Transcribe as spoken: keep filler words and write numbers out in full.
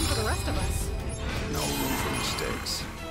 for the rest of us. No room for mistakes.